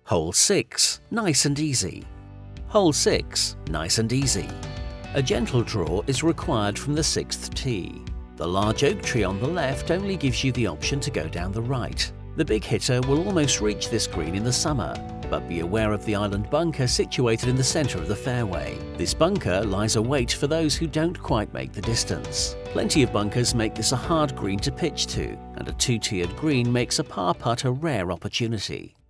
Hole 6, nice and easy. Hole 6, nice and easy. A gentle draw is required from the 6th tee. The large oak tree on the left only gives you the option to go down the right. The big hitter will almost reach this green in the summer, but be aware of the island bunker situated in the centre of the fairway. This bunker lies await for those who don't quite make the distance. Plenty of bunkers make this a hard green to pitch to, and a 2-tiered green makes a par putt a rare opportunity.